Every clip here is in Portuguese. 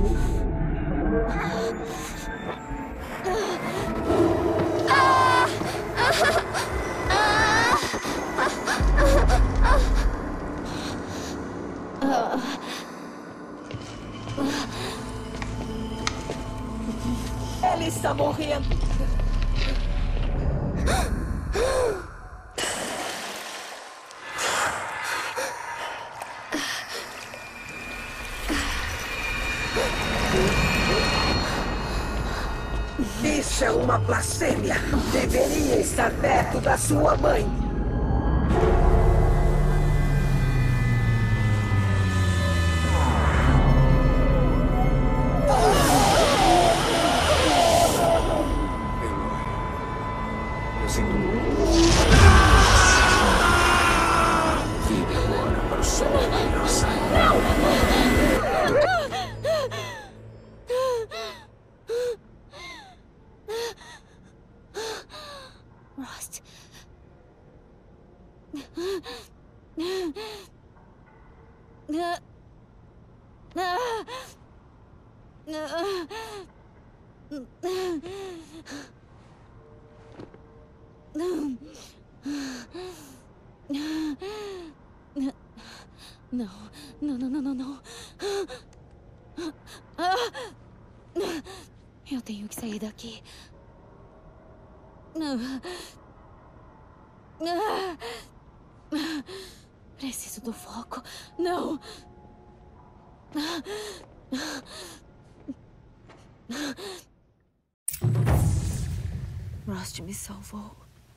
Ela está morrendo. Isso é uma blasfêmia. Deveria estar perto da sua mãe. Eu sinto muito. Fique agora para o sol, criança. Rost. Não. Eu tenho que sair daqui. Preciso do foco. Não! Rost me salvou.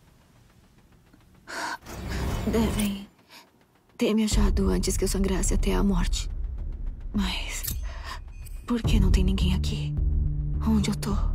Devem ter me achado antes que eu sangrasse até a morte. Mas por que não tem ninguém aqui? Onde eu tô?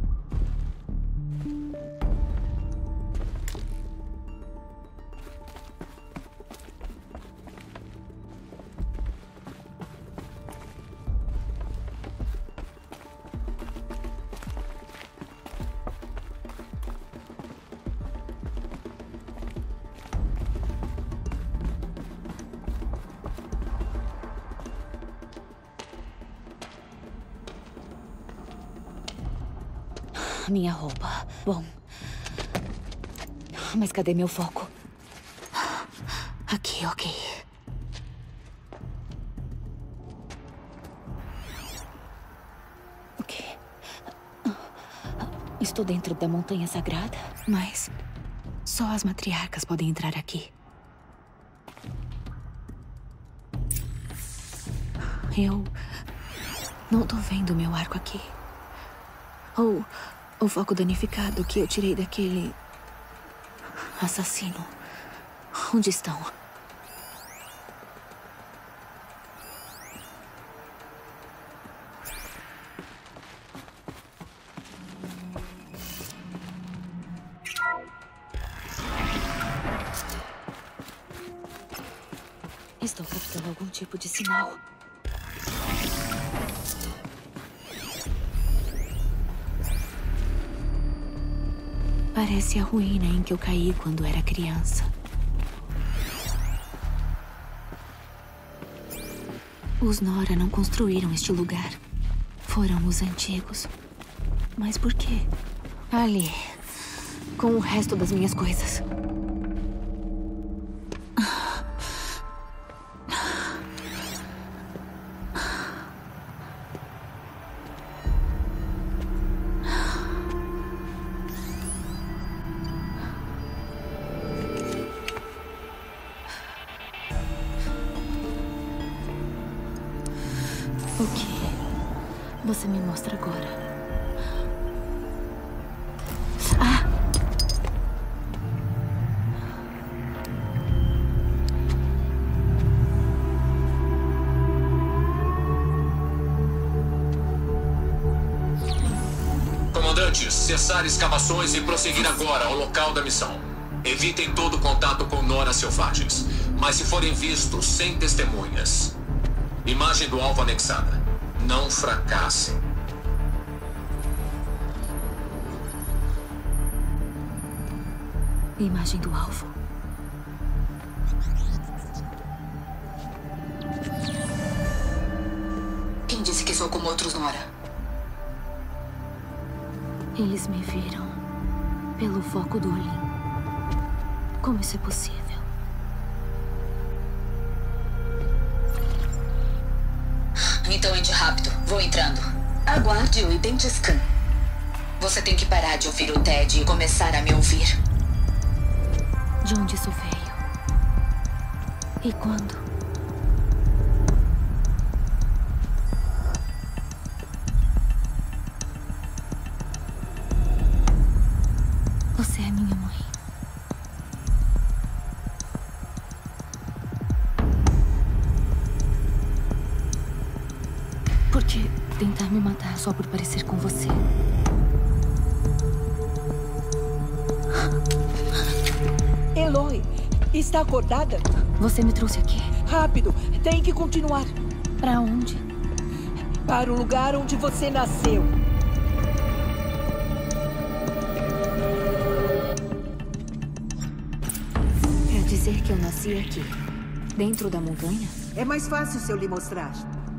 Minha roupa. Bom. Mas cadê meu foco? Aqui, ok. O quê? Estou dentro da montanha sagrada, mas só as matriarcas podem entrar aqui. Eu não tô vendo meu arco aqui. Ou o foco danificado que eu tirei daquele assassino. Onde estão? Estou captando algum tipo de sinal. Parece a ruína em que eu caí quando era criança. Os Nora não construíram este lugar. Foram os antigos. Mas por quê? Ali, com o resto das minhas coisas. O que você me mostra agora? Ah! Comandantes, cessar escavações e prosseguir agora ao local da missão. Evitem todo contato com Nora selvagens, mas se forem vistos sem testemunhas. Imagem do alvo anexada. Não fracassem. Imagem do alvo. Quem disse que sou como outros, Nora. Eles me viram pelo foco do Olin. Como isso é possível? Então entre rápido. Vou entrando. Aguarde o Identiscan. Você tem que parar de ouvir o Ted e começar a me ouvir. De onde isso veio? E quando? Você é minha mãe. Por que tentar me matar só por parecer com você? Eloy, está acordada? Você me trouxe aqui. Rápido, tem que continuar. Pra onde? Para o lugar onde você nasceu. Quer dizer que eu nasci aqui, dentro da montanha? É mais fácil se eu lhe mostrar.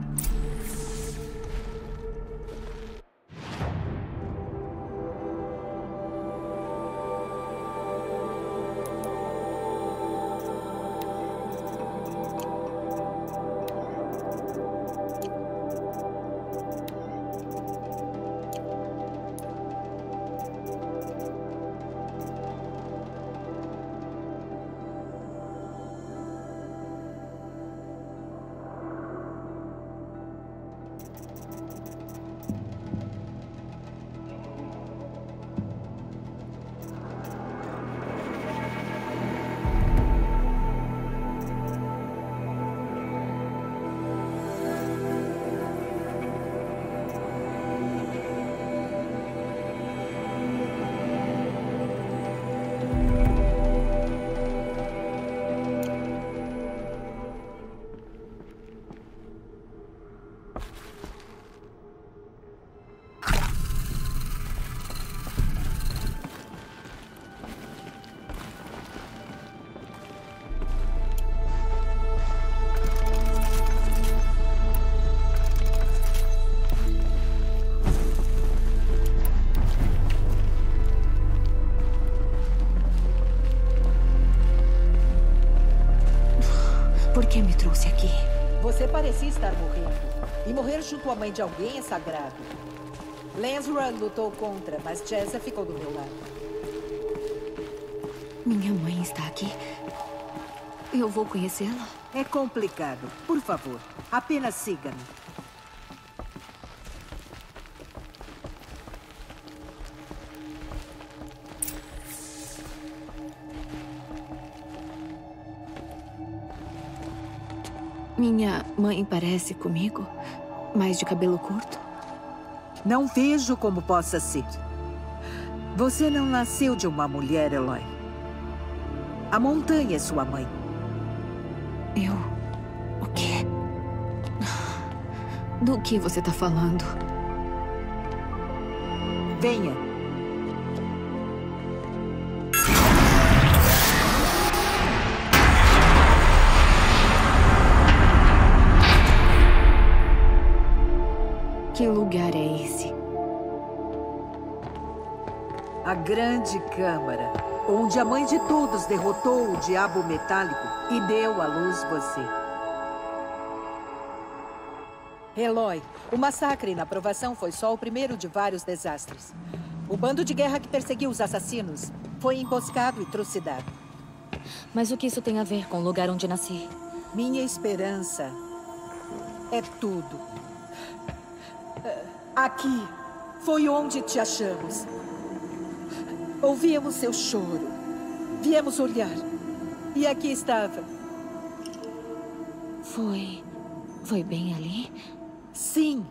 Por que me trouxe aqui? Você parecia estar morrendo. E morrer junto à mãe de alguém é sagrado. Lansra lutou contra, mas Jessa ficou do meu lado. Minha mãe está aqui. Eu vou conhecê-la? É complicado. Por favor, apenas siga-me. Minha mãe parece comigo, mas de cabelo curto. Não vejo como possa ser. Você não nasceu de uma mulher, Eloy. A montanha é sua mãe. Eu... O quê? Do que você tá falando? Venha. Que lugar é esse? A Grande Câmara, onde a mãe de todos derrotou o diabo metálico e deu à luz você. Eloy, o massacre na Provação foi só o primeiro de vários desastres. O bando de guerra que perseguiu os assassinos foi emboscado e trucidado. Mas o que isso tem a ver com o lugar onde nasci? Minha esperança é tudo. Aqui foi onde te achamos. Ouvíamos seu choro. Viemos olhar. E aqui estava. Foi bem ali? Sim.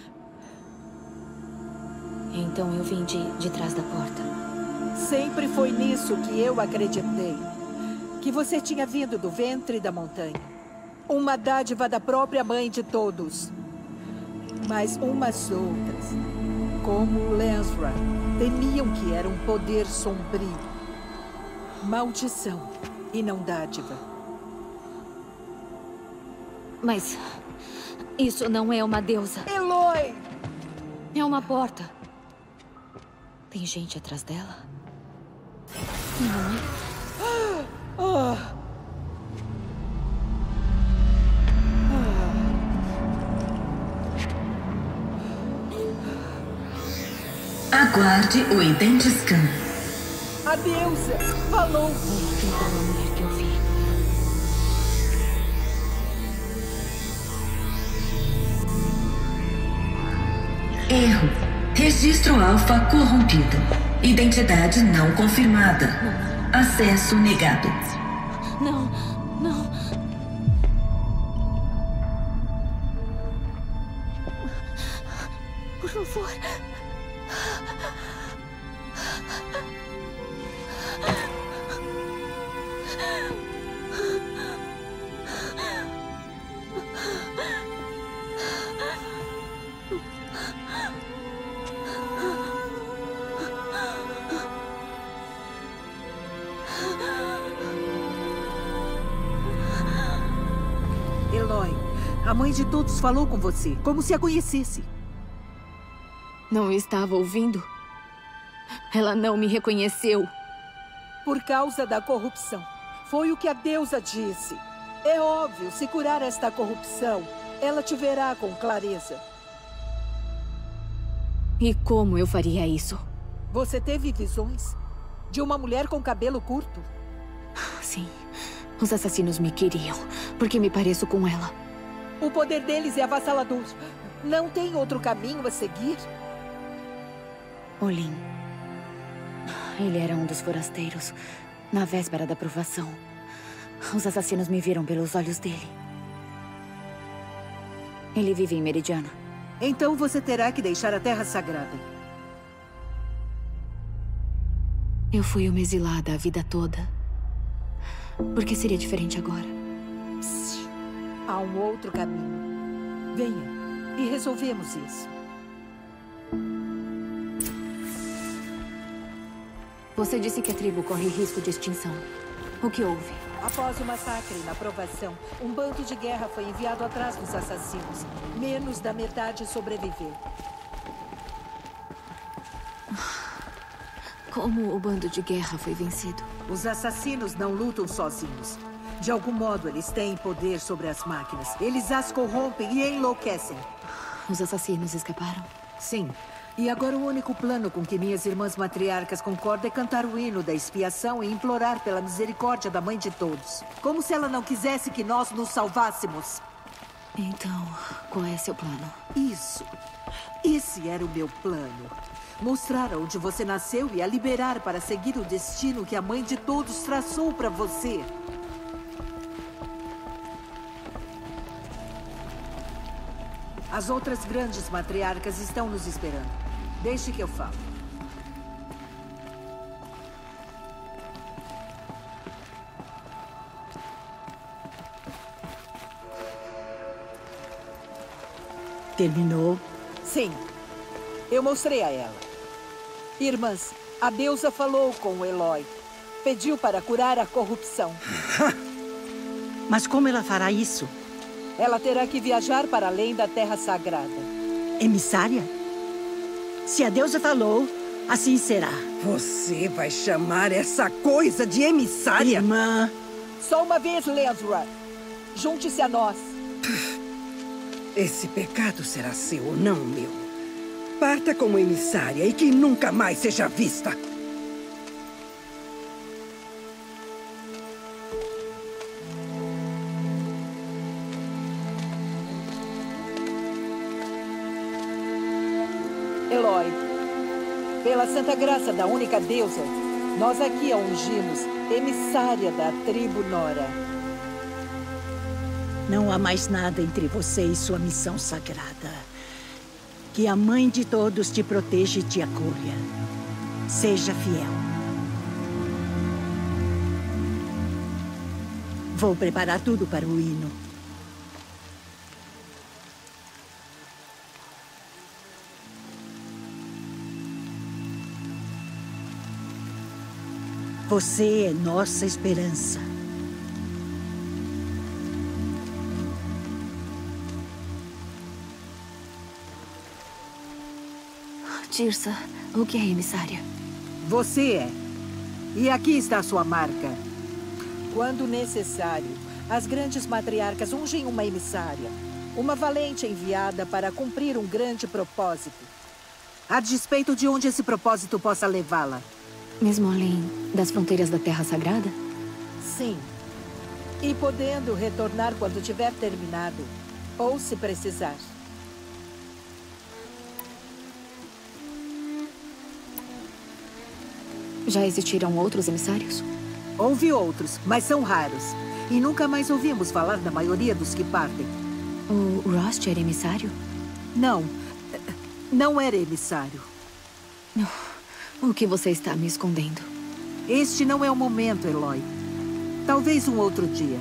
Então eu vim de trás da porta. Sempre foi nisso que eu acreditei. Que você tinha vindo do ventre da montanha. Uma dádiva da própria mãe de todos. Mas umas outras, como Lansra, temiam que era um poder sombrio. Maldição e não dádiva. Mas Isso não é uma deusa. Eloy! É uma porta. Tem gente atrás dela? Não é? Aguarde o Identiscan. A deusa falou! Então a mulher que eu vi. Erro. Registro alfa corrompido. Identidade não confirmada. Acesso negado. Não, não. Por favor. Eloy, a mãe de todos falou com você, como se a conhecesse. Não estava ouvindo? Ela não me reconheceu. Por causa da corrupção. Foi o que a deusa disse. É óbvio, se curar esta corrupção, ela te verá com clareza. E como eu faria isso? Você teve visões de uma mulher com cabelo curto? Sim. Os assassinos me queriam, porque me pareço com ela. O poder deles é avassalador. Não tem outro caminho a seguir? Olin. Ele era um dos forasteiros, na véspera da provação. Os assassinos me viram pelos olhos dele. Ele vive em Meridiana. Então você terá que deixar a Terra Sagrada. Eu fui uma exilada a vida toda. Por que seria diferente agora? Psst. Há um outro caminho. Venha e resolvemos isso. Você disse que a tribo corre risco de extinção. O que houve? Após o massacre na provação, um bando de guerra foi enviado atrás dos assassinos. Menos da metade sobreviveu. Como o bando de guerra foi vencido? Os assassinos não lutam sozinhos. De algum modo, eles têm poder sobre as máquinas. Eles as corrompem e enlouquecem. Os assassinos escaparam? Sim. E agora o único plano com que minhas irmãs matriarcas concordam é cantar o hino da expiação e implorar pela misericórdia da Mãe de Todos. Como se ela não quisesse que nós nos salvássemos. Então, qual é seu plano? Isso. Esse era o meu plano. Mostrar onde você nasceu e a liberar para seguir o destino que a Mãe de Todos traçou para você. As outras grandes matriarcas estão nos esperando. Deixe que eu falo. Terminou? Sim. Eu mostrei a ela. Irmãs, a deusa falou com o Eloy. Pediu para curar a corrupção. Mas como ela fará isso? Ela terá que viajar para além da Terra Sagrada. Emissária? Se a deusa falou, assim será. Você vai chamar essa coisa de emissária? Irmã. Só uma vez, Lezra. Junte-se a nós. Esse pecado será seu, não meu. Parta como emissária e que nunca mais seja vista. Eloy, pela santa graça da única deusa, nós aqui a ungimos, emissária da tribo Nora. Não há mais nada entre você e sua missão sagrada. Que a Mãe de Todos te proteja e te acolha. Seja fiel. Vou preparar tudo para o hino. Você é nossa esperança. Tirsa, o que é emissária? Você é. E aqui está a sua marca. Quando necessário, as grandes matriarcas ungem uma emissária. Uma valente enviada para cumprir um grande propósito. A despeito de onde esse propósito possa levá-la. Mesmo além das fronteiras da Terra Sagrada? Sim. E podendo retornar quando tiver terminado. Ou se precisar. Já existiram outros emissários? Houve outros, mas são raros. E nunca mais ouvimos falar da maioria dos que partem. O Rost era emissário? Não. Não era emissário. O que você está me escondendo? Este não é o momento, Eloy. Talvez um outro dia.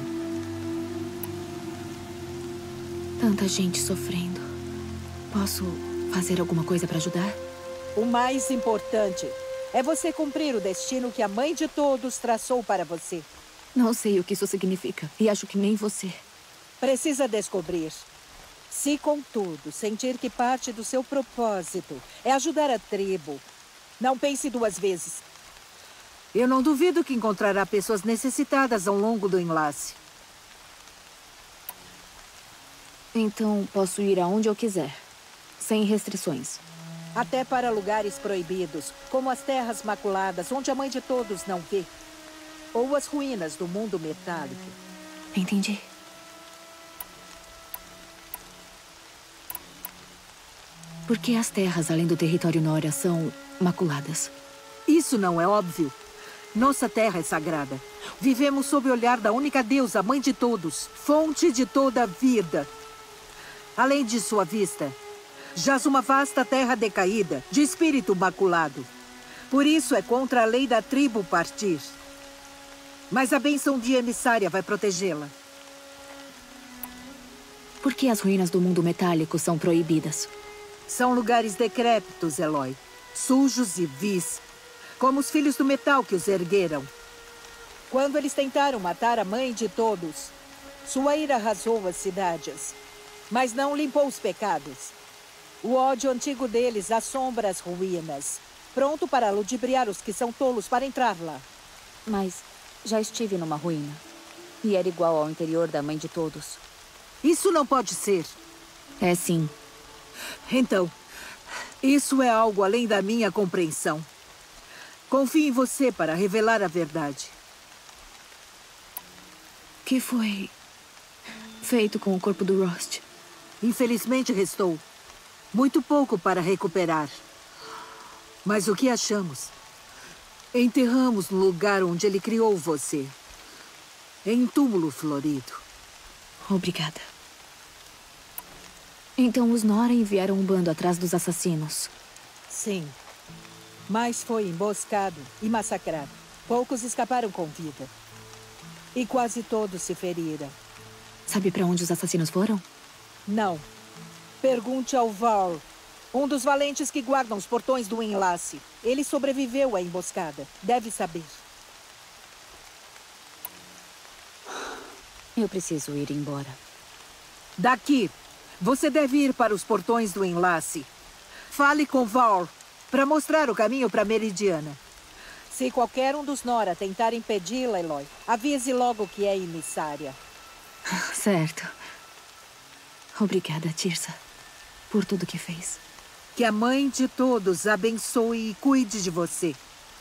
Tanta gente sofrendo. Posso fazer alguma coisa para ajudar? O mais importante é você cumprir o destino que a Mãe de Todos traçou para você. Não sei o que isso significa. E acho que nem você. Precisa descobrir. Se, contudo, sentir que parte do seu propósito é ajudar a tribo, não pense duas vezes. Eu não duvido que encontrará pessoas necessitadas ao longo do enlace. Então, posso ir aonde eu quiser, sem restrições. Até para lugares proibidos, como as terras maculadas, onde a Mãe de Todos não vê. Ou as ruínas do mundo metálico. Entendi. Por que as terras além do território Nora são maculadas? Isso não é óbvio. Nossa terra é sagrada. Vivemos sob o olhar da única deusa, Mãe de Todos, fonte de toda a vida. Além de sua vista, jaz uma vasta terra decaída, de espírito maculado. Por isso é contra a lei da tribo partir. Mas a bênção de emissária vai protegê-la. Por que as ruínas do mundo metálico são proibidas? São lugares decrépitos, Eloy. Sujos e vis. Como os filhos do metal que os ergueram. Quando eles tentaram matar a Mãe de Todos, sua ira arrasou as cidades. Mas não limpou os pecados. O ódio antigo deles assombra as ruínas. Pronto para ludibriar os que são tolos para entrar lá. Mas já estive numa ruína. E era igual ao interior da Mãe de Todos. Isso não pode ser. É sim. Então, isso é algo além da minha compreensão. Confio em você para revelar a verdade. O que foi feito com o corpo do Rost? Infelizmente restou muito pouco para recuperar. Mas o que achamos? Enterramos no lugar onde ele criou você. Em um túmulo florido. Obrigada. Então os Nora enviaram um bando atrás dos assassinos. Sim. Mas foi emboscado e massacrado. Poucos escaparam com vida. E quase todos se feriram. Sabe para onde os assassinos foram? Não. Pergunte ao Varl, um dos valentes que guardam os portões do enlace. Ele sobreviveu à emboscada. Deve saber. Eu preciso ir embora. Daqui. Você deve ir para os portões do enlace. Fale com Varl para mostrar o caminho para Meridiana. Se qualquer um dos Nora tentar impedi-la, Eloy, avise logo que é emissária. Certo. Obrigada, Tirsa, por tudo que fez. Que a Mãe de Todos abençoe e cuide de você.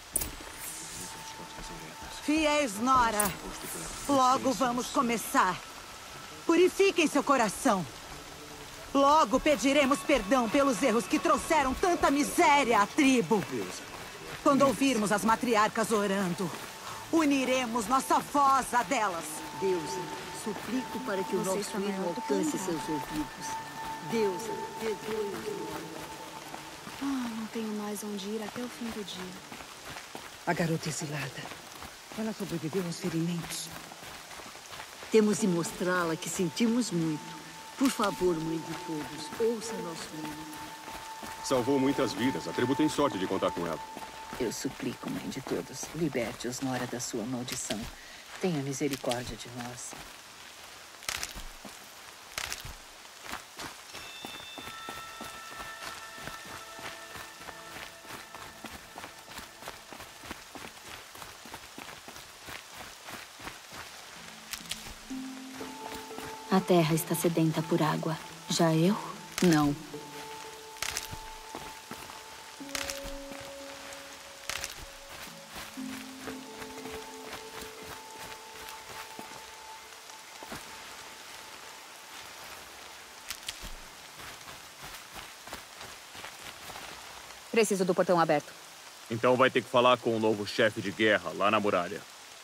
Fiéis Nora, logo vamos começar. Purifiquem seu coração. Logo pediremos perdão pelos erros que trouxeram tanta miséria à tribo. Quando ouvirmos as matriarcas orando, uniremos nossa voz à delas. Deusa, suplico para que o nosso hino alcance seus ouvidos. Deusa, perdoe-nos. Não tenho mais onde ir até o fim do dia. A garota exilada. Ela sobreviveu aos ferimentos. Temos de mostrá-la que sentimos muito. Por favor, Mãe de Todos, ouça nosso hino. Salvou muitas vidas. A tribo tem sorte de contar com ela. Eu suplico, Mãe de Todos, liberte os Nora da sua maldição. Tenha misericórdia de nós. A terra está sedenta por água. Já eu, não. Preciso do portão aberto. Então vai ter que falar com o novo chefe de guerra lá na muralha.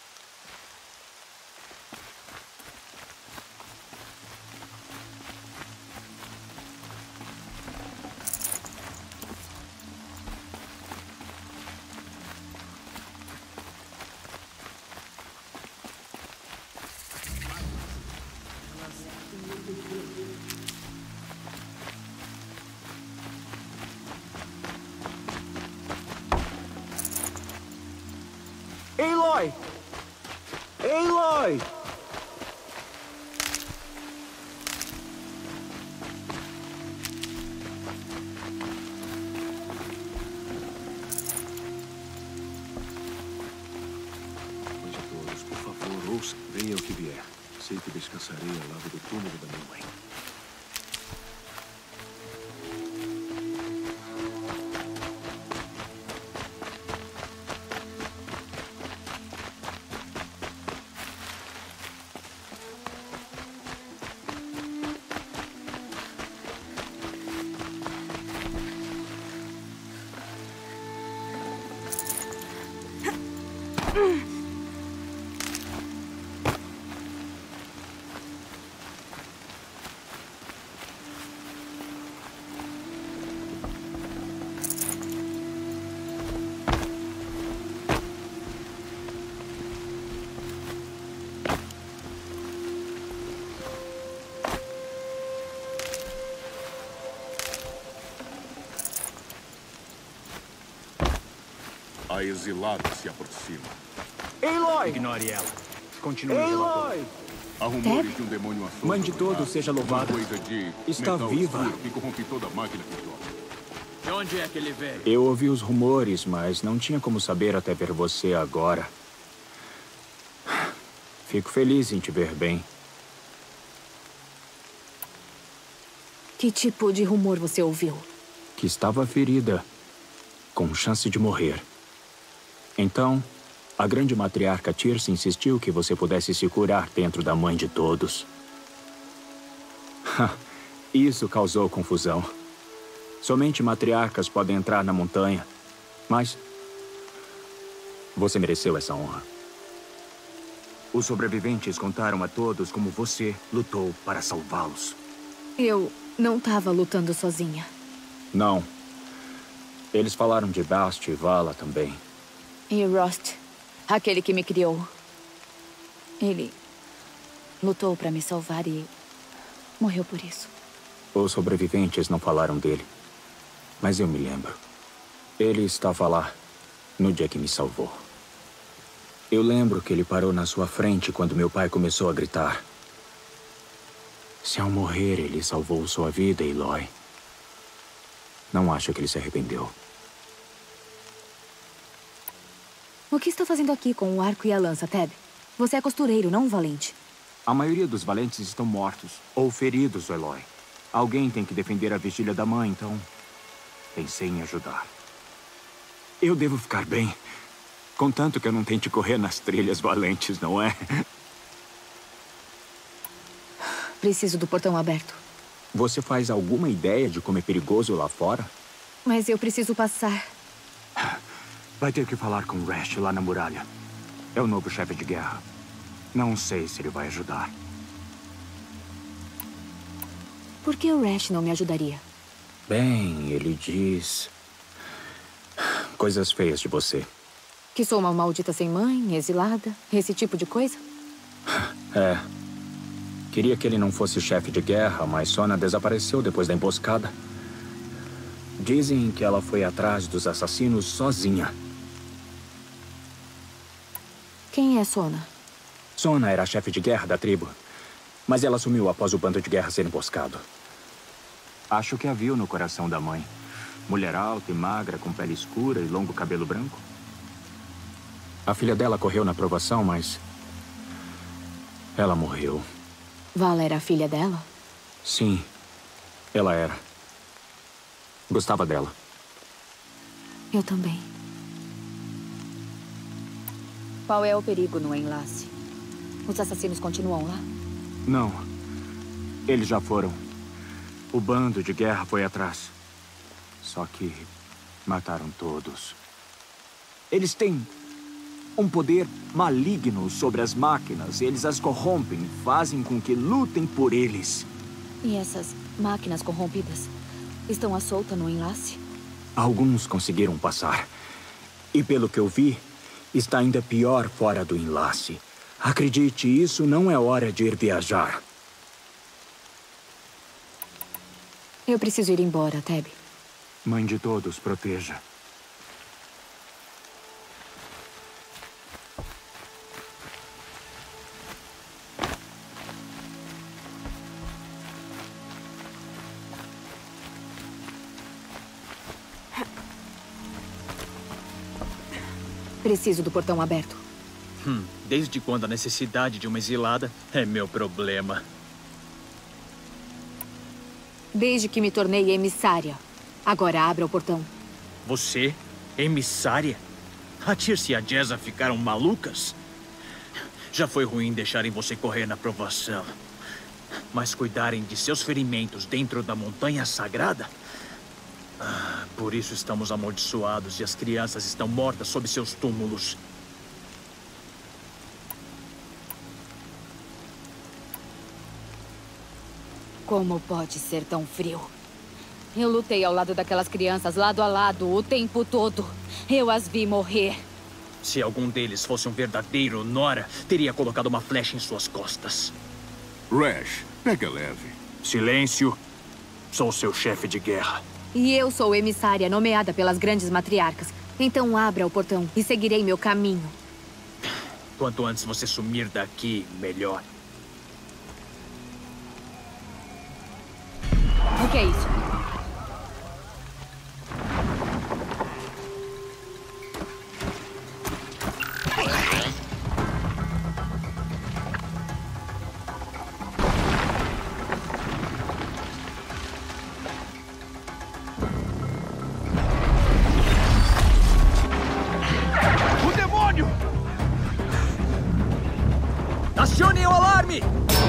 Aloy! Aloy! Mãe de todos, por favor, ouça. Venha o que vier. Sei que descansarei ao lado do túmulo da minha mãe. A exilada se aproxima. Aloy! Ignore ela. Continue o relatório. Há rumores de um demônio à solta. Mãe de todos seja louvada. Uma coisa de Está metal viva. escuro que corrompe toda a máquina que toca. De onde é que ele veio? Eu ouvi os rumores, mas não tinha como saber até ver você agora. Fico feliz em te ver bem. Que tipo de rumor você ouviu? Que estava ferida, com chance de morrer. Então, a grande matriarca Tirce insistiu que você pudesse se curar dentro da Mãe de Todos. Isso causou confusão. Somente matriarcas podem entrar na montanha. Mas você mereceu essa honra. Os sobreviventes contaram a todos como você lutou para salvá-los. Eu não estava lutando sozinha. Não. Eles falaram de Bast e Vala também. E Rost, aquele que me criou. Ele lutou para me salvar e morreu por isso. Os sobreviventes não falaram dele. Mas eu me lembro. Ele estava lá, no dia que me salvou. Eu lembro que ele parou na sua frente quando meu pai começou a gritar. Se ao morrer ele salvou sua vida, Aloy. Não acho que ele se arrependeu. O que está fazendo aqui com o arco e a lança, Teb? Você é costureiro, não um valente. A maioria dos valentes estão mortos ou feridos, Aloy. Alguém tem que defender a vigília da mãe, então pensei em ajudar. Eu devo ficar bem, contanto que eu não tente correr nas trilhas valentes, não é? Preciso do portão aberto. Você faz alguma ideia de como é perigoso lá fora? Mas eu preciso passar. Vai ter que falar com Rash lá na muralha. É o novo chefe de guerra. Não sei se ele vai ajudar. Por que o Rash não me ajudaria? Bem, ele diz coisas feias de você. Que sou uma maldita sem mãe, exilada, esse tipo de coisa? É. Queria que ele não fosse chefe de guerra, mas Sona desapareceu depois da emboscada. Dizem que ela foi atrás dos assassinos sozinha. Quem é Sona? Sona era a chefe de guerra da tribo, mas ela sumiu após o bando de guerra ser emboscado. Acho que a viu no coração da mãe. Mulher alta e magra, com pele escura e longo cabelo branco. A filha dela correu na aprovação, mas ela morreu. Vala era a filha dela? Sim, ela era. Gostava dela. Eu também. Qual é o perigo no enlace? Os assassinos continuam lá? Não. Eles já foram. O bando de guerra foi atrás. Só que mataram todos. Eles têm um poder maligno sobre as máquinas. Eles as corrompem, fazem com que lutem por eles. E essas máquinas corrompidas estão à solta no enlace? Alguns conseguiram passar. E pelo que eu vi, está ainda pior fora do enlace. Acredite, isso não é hora de ir viajar. Eu preciso ir embora, Teb. Mãe de todos, proteja. Preciso do portão aberto. Desde quando a necessidade de uma exilada é meu problema? Desde que me tornei emissária. Agora abra o portão. Você? Emissária? A Tirce e a Jezza ficaram malucas? Já foi ruim deixarem você correr na provação. Mas cuidarem de seus ferimentos dentro da montanha sagrada? Por isso estamos amaldiçoados e as crianças estão mortas sob seus túmulos. Como pode ser tão frio? Eu lutei ao lado daquelas crianças, lado a lado, o tempo todo. Eu as vi morrer. Se algum deles fosse um verdadeiro Nora, teria colocado uma flecha em suas costas. Rash, pega leve. Silêncio. Sou seu chefe de guerra. E eu sou emissária nomeada pelas grandes matriarcas. Então abra o portão e seguirei meu caminho. Quanto antes você sumir daqui, melhor. O que é isso? O demônio! Acione o alarme!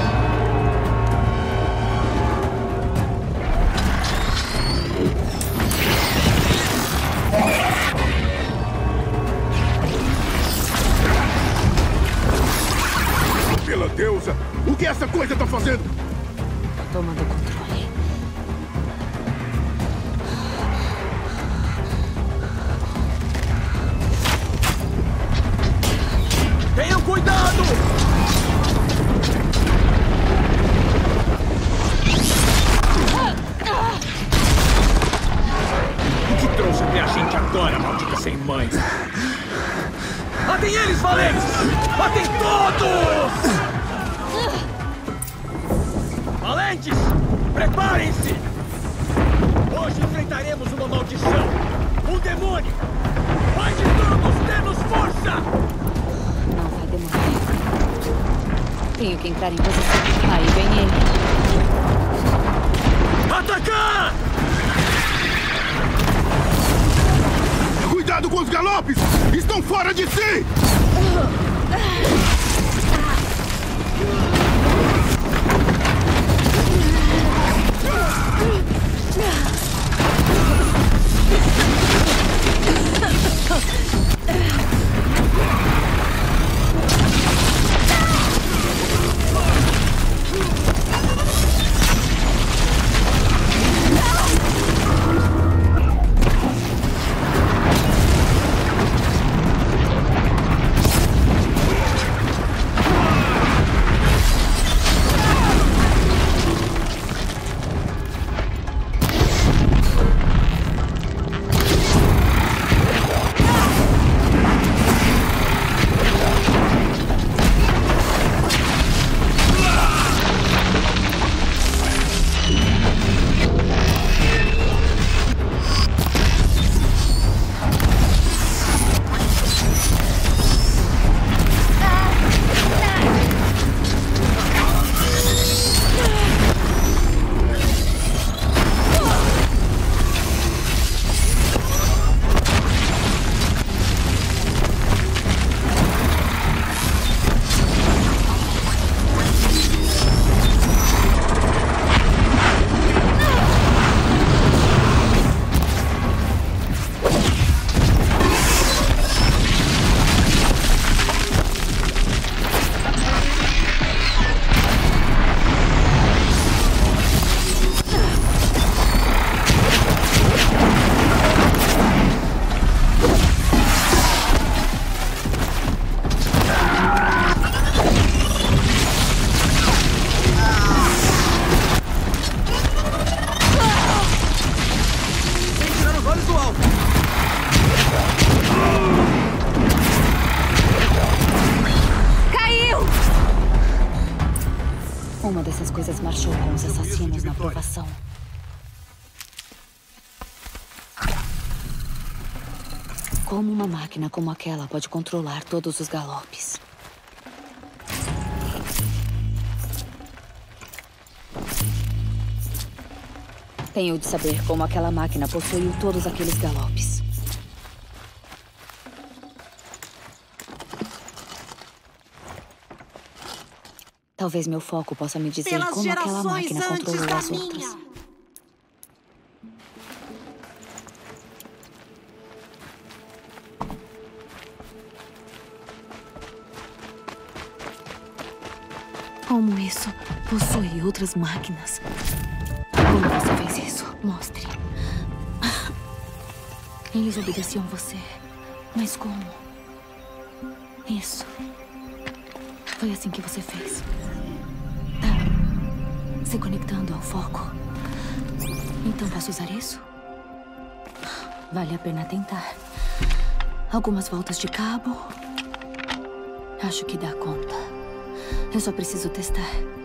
Pela deusa! O que essa coisa tá fazendo? Tomando controle. Tenham cuidado! O que trouxe até a gente agora, maldita sem mãe? Matem eles, valentes! Matem todos! Valentes! Preparem-se! Hoje enfrentaremos uma maldição! Um demônio! Mãe de todos, dê-nos força! Não vai demorar. Tenho que entrar em posição. Aí vem ele. Atacar! Cuidado com os galopes! Estão fora de si! pessoal! Caiu! Uma dessas coisas marchou com os assassinos na aprovação. Como uma máquina como aquela pode controlar todos os galopes? Tenho de saber como aquela máquina possuiu todos aqueles galopes. Talvez meu foco possa me dizer como aquela máquina controlou as outras. Como isso possui outras máquinas? Como você fez isso? Mostre. Eles obedeciam você. Mas como? Isso. Foi assim que você fez. Tá se conectando ao foco. Então posso usar isso? Vale a pena tentar. Algumas voltas de cabo. Acho que dá conta. Eu só preciso testar.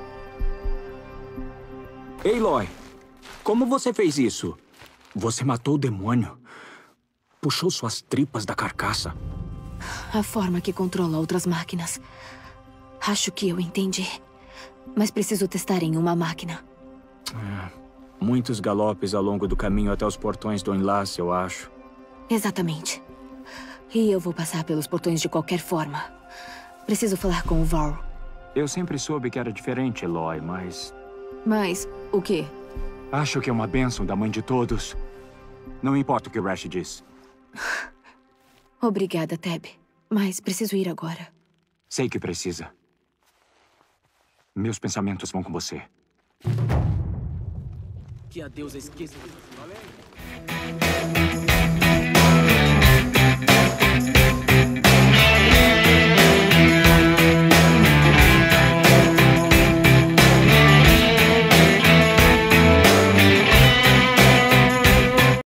Ei, Aloy. Como você fez isso? Você matou o demônio. Puxou suas tripas da carcaça. A forma que controla outras máquinas. Acho que eu entendi. Mas preciso testar em uma máquina. Muitos galopes ao longo do caminho até os portões do enlace, eu acho. Exatamente. E eu vou passar pelos portões de qualquer forma. Preciso falar com o Varl. Eu sempre soube que era diferente, Aloy, mas... Mas o quê? Acho que é uma bênção da mãe de todos. Não importa o que o Rash diz. Obrigada, Teb. Mas preciso ir agora. Sei que precisa. Meus pensamentos vão com você. Que a deusa esqueça.